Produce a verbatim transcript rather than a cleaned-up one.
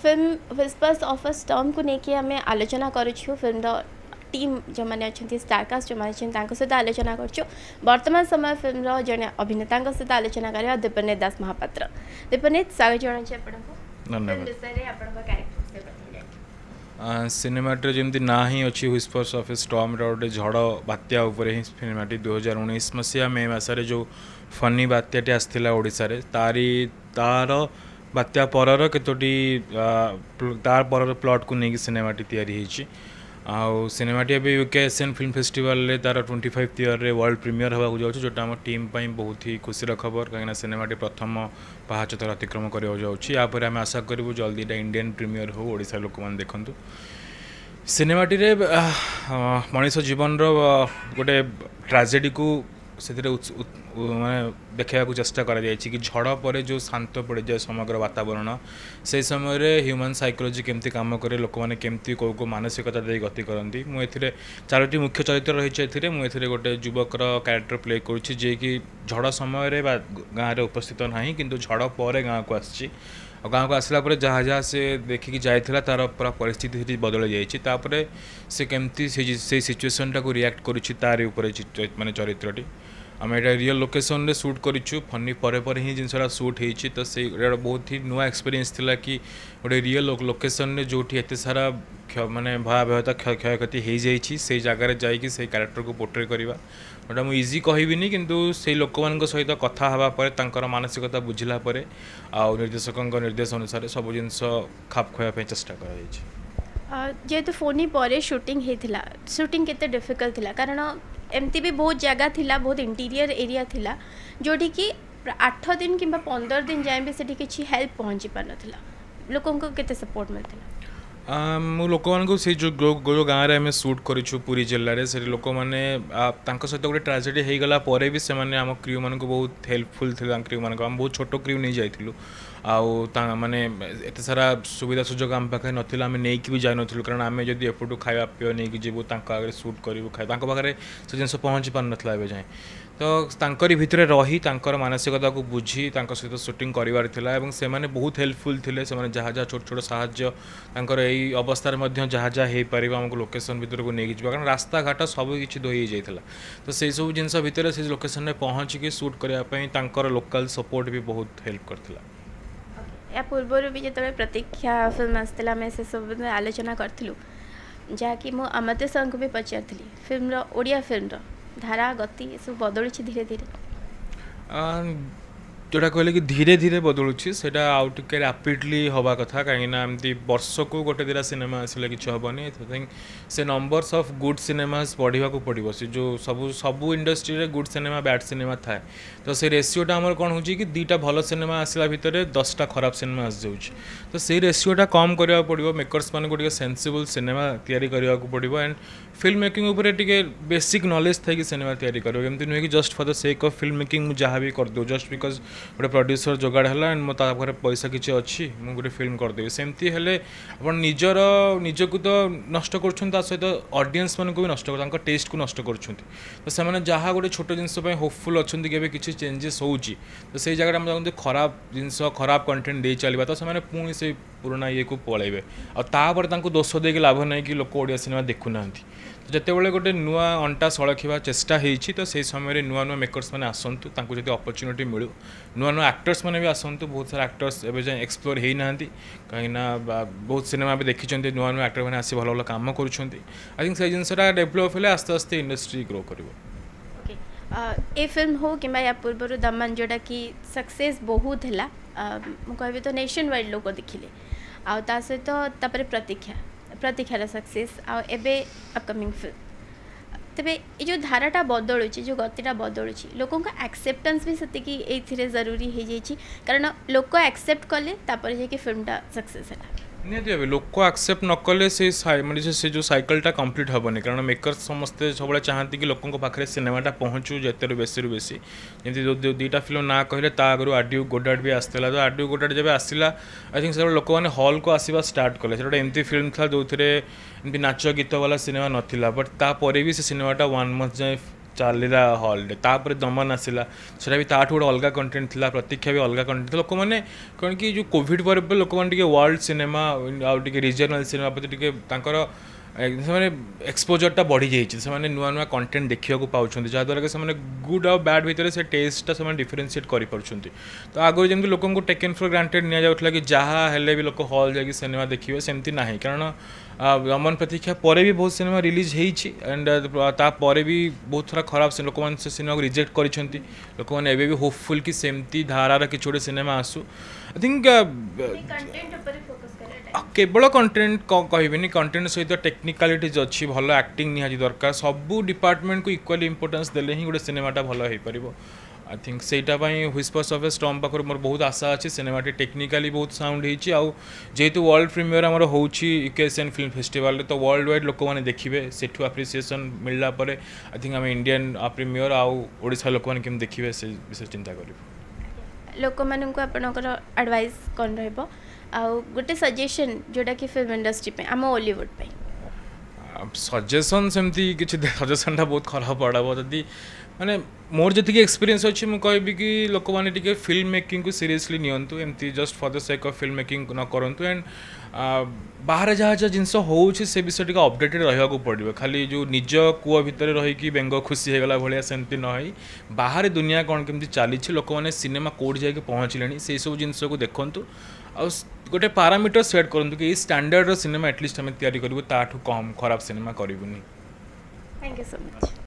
Film whispers of a storm को लेकिन आम आलोचना करुँ फिल्म टीम जो मैंने अच्छा स्टारकास्ट जो मैंने सहित आलोचना कर वर्तमान समय फिल्म जड़े अभिनेता सहित आलोचना करा दीपनीत दास महापात्र। दीपनीत स्वागत जनाऊँ आपको सिनेमाटे जमी ना ही अच्छी व्हिस्पर्स ऑफ ए स्टॉर्म गोटे झड़ बात्या उपर ही सिनेमाटी दुई हजार उन्नीस मसीहा मे मसरे जो फनी बात्याटी आसाला ओडिशा रे तारी तार बात्या परर केतोटी तार परर प्लॉट को लेकिन सिनेमाटी तैयारी होती आउ सिनेमाटी ए यूके एशियन फिल्म फेस्टिवल रे तार ट्वेंटी फाइव ईयर रे वर्ल्ड प्रीमियर होगा जाऊँ जोटा आम टीम पर बहुत ही खुशी खबर कहीं सिनेमाटी प्रथम पाहाच तर अतिक्रम करने जाऊँपर आम आशा करूँ जल्दी इटा इंडियन प्रीमियर हो ओडिशा लोक मैंने देखूँ सिनेमाटी रे मनीष जीवन रोटे ट्राजेडी को से माने देखा चेष्टा कर झड़ पर जो शांत पड़ जाए समग्र वातावरण से समय ह्यूमन साइकोलॉजी केमती काम करे लोक मैंने केमती कौ को मानसिकता दे गति करती मुझे चारोटी मुख्य चरित्र रही मुझे गोटे युवकर कैरेक्टर प्ले करुँची जे कि झड़ समय गाँव में उपस्थित ना कि झड़ पर गाँव को आसी गाँव को आसला जहाँ जहाँ से देखिकी जाइला तार पूरा परिस्थिति बदल जापर से केमती से सिचुएसन टाक रिएक्ट करुँची तार ऊपर माने चरित्रटी आम एटा रियल लोकेशन रे शूट करूँ फनी पर पर ही जिनसा शूट होती तो से बहुत ही नुआ एक्सपीरियंस थिला कि गोटे रियल लोकेशन रे जो एत सारा माने भयावहता क्षयक्षति हो जाइए से जगार जाकि से कैरेक्टर को पोर्ट्रे करवा गोटा मुझे इजी कहबिनी किंतु से लोक मान सहित कथा हाँपर मानसिकता बुझला आउ निर्देशक निर्देश अनुसार सब जिन खाप खुआई चेष्टा कर जेहेतु फोनी पर शूटिंग होता शूटिंग केते डिफिकल्ट थिला कारण एमती भी बहुत जगह थिला बहुत इंटीरियर एरिया थिला जोटी कि आठ दिन कि पंद्रह दिन जाए भी से किसी हेल्प पहुँची पार नाला लोकों को केते सपोर्ट मिलता मु लोक मान से जो जो गाँव में आम शूट करूँ पुरी जिले में से लोक मैंने सहित गोटे ट्राजेडी हो गला पर भी से आम क्रू मान बहुत हेल्पफुल थे क्रू मान आम बहुत छोट क्रू नहीं जाइलु आउ माने एत सारा सुविधा सुजोग आम पाखे नाला आम नहीं भी जान कारण आम जब एपटू खावा पीवा नहीं जीवु आगे शूट करूँ खाई पाखे से जिन पहुँची पार नाला ए जाए तो तांकरी भितर रही तांकर मानसिकता को बुझी सहित शूटिंग करार से माने बहुत हेल्पफुल थे से जहाँ जहाँ छोट छोट साहाଯ୍य यही अवस्था जहाँ जहाँ हो पार आमको लोकेशन भितर को लेकिन जावा कारण रास्ता घाट सब किसी धोई जाता तो से सब जिन भितर से लोकेशन में पहुँचिकी शूट करने लोकल सपोर्ट भी बहुत हेल्प करता या पूर्वर भी जो प्रतीक्षा फिल्म आसाला आम से सब आलोचना करूँ जहाँकि मु अमृत सर को भी पचारि फिल्म ओडिया फिल्म धारा गति सब बदलू धीरे धीरे जोटा कहले कि धीरे धीरे बदलुची सेटा आउ टिके रैपिडली हवा कथा कहीं एमती वर्ष को गोटे दिटा सिनेमा आसले कि हेनी थिंक से नंबर्स ऑफ गुड सिनेमास बढ़ा को पड़ो से जो सब सबू इंडस्ट्री रे गुड सिनेमा बैड सिनेमा थाए तो से रेसीोटा आमर कौन हो कि दुईटा भल सिनेमा आसला भितर दसटा खराब सिनेमा आस जाऊँ तो से रेसीोटा कम करने पड़ो मेकर्स मान को सेंसिबल सिनेमा तैयारी करने को पड़ो एंड फिल्म मेकिंग उपर टिके बेसिक नॉलेज था कि सिनेमा तैयारी करो एमती नुहे कि just for the sake of film making जहाँ भी कर दो जस्ट बिकज गोटे प्रोड्यूसर जोगाड़ है एंड मो पैसा किसी अच्छी मुझे गोटे फिल्म करदेवी सेमती हेले आप निजर निजक तो नष्ट कर सहित ऑडियंस मान को भी नष्ट कर टेस्ट को नष्ट कर तो से जहाँ गोटे छोट जिनस होपफुल अच्छा कि किसी चेंजेस होची तो से जगह आम चाहते खराब जिनस खराब कंटेंट दे चलवा तो से पुणी से पुराना ये को पलैबे आपर दोष देके लाभ ना कि लोक ओडिया सिनेमा देखुना तो जितेबाला गोटे नुआ अंटा सड़खा चेष्टा होती तो से समय नुआ नुआ मेकर्स मैंने आसतु जब अपरच्युनिटी मिलू नुआ नुआ एक्टर्स मैंने भी आसतु बहुत सारा एक्टर्स एवं जाए एक्सप्लोर हो ना कहीं बहुत सिनेमा भी देखी नुआ नुआ एक्टर मैंने आसी भल भल कम कर आई थिंक से जिनसा डेभलप हेल्ले आस्ते आस्ते इंडस्ट्री ग्रो कर ए फिल्म हो कि या पूर्व दमन जोटा कि सक्सेस बहुत है मुझे तो नेशन वाइड लोग देखिले आ सहित तापर प्रतीक्षा प्रतीक्षार सक्सेस आबे अपकमिंग फिल्म तेरे ये जो धाराटा बदलुची जो गतिटा बदलुची लोकों का एक्सेप्टेंस भी से जरूरी हो जाइए कारण लोक एक्सेप्ट कले तापर जाके फिल्मटा सक्सेस है निहती भाव लोक एक्सेप्ट न कले से माने से जो साइकलटा कंप्लीट हेनी कारण मेकर्स समस्ते सब चाहती कि लोकों पाखे सिनेमाटा पहुँचू जिते बेसी रु बेसी जमी दुईटा फिल्म ना कहले ता आगु आरडीयू गोडाट भी आसला तो आरडीयू गोडाट जब आसला आई थिंक से लोक मैंने हल को आसवा स्टार्ट कले गोटे एमती फिल्म था जो एमती नाच गीत वाला सिनेमा नाला बट तापर भी से सिनेमाटा वन मंथ जाए चलला हॉल तापर दमन आसला सेटा भी ताठू गोटे अलग कंटेंट थिला प्रतीक्षा भी अलग कंटेंट लोक मैंने कौन कि जो कोविड पर लोक मैंने वर्ल्ड सिनेमा आउटे रिजनल सिनेमा प्रति तांकर से एक्सपोजरटा बढ़ी जाइए से नुआ नुआ कंटेंट देखा पाँच जहाँद्वारा कि से गुड और बैड भितर से टेस्टा से डिफरेनसीएट कर तो आगुरी जमी लोक टेकन फॉर ग्रांटेड नि जाऊला कि जहाँ हेल्ले भी लोक हॉल जाकि सिनेमा देखिए सेमती ना कारण दमन प्रतीक्षा पर भी बहुत सिनेमा रिलीज होती एंड तापर भी बहुत थोड़ा खराब से लोक मैंने सिनेमा को रिजेक्ट कर लोक मैंने भी होपफुल कि सेमती धारार कि गोटे सिनेमा आसू आई थिंक केवल कंटेंट कहबी कंटेंट सहित टेक्निकालिटीज अच्छी भल एक्टिंग निहाती दरकार सबू डिपार्टमेंट को इक्वाली इंपोर्टेंस देले ही गोटे सिनेमाटा भल हो पार आई थिंक सेटा व्हिस्पर्स ऑफ ए स्टॉर्म पाखर मोर बहुत आशा अच्छी सिनेमाटी टेक्निकाली बहुत साउंड होती आउ जेहेतु वर्ल्ड प्रीमियर आमर होची यूकेएसएन फिल्म फेस्टिवल तो वर्ल्ड वाइड लोक मैंने देखिए सेठू अप्रिसिएसन मिलला पर आई थिंक आम इंडियन प्रीमियर आउ ओडिशा लोक मैंने केम देखिए से विषय चिंता कर लोक मानक आपणकर एडवाइस कौन रहिबो आउ गोटे सजेशन जोटा कि फिल्म इंडस्ट्री पे आम हॉलीवुड पे सजेसन सेमती किसी सजेसनटा बहुत खराब पड़ब जदि माने मोर जी एक्सपीरियंस अच्छी मुझे कहबी कि लोक मैंने फिल्म मेकिंग को सीरियसली नियंतु एमती just for the sake of film making न करंतु एंड बाहर जहाँ जहाँ जिनस हो से विषय टी अपडेटेड रहा पड़ो खाली जो निज कूआ भितर रही बेंग खुशी होगला भाया सेमती न बाहर दुनिया कौन केमती चली लोक मैंने सिनेमा कोड जाके पहुँचले से सब जिनस को देखूँ आ गोटे पारामीटर सेट करूँ कि स्टैंडर्ड सिनेमा एटलिस्ट आम तैयारी करूँ ताठू कम खराब सिनेमा करूनी थैंक यू सो मच।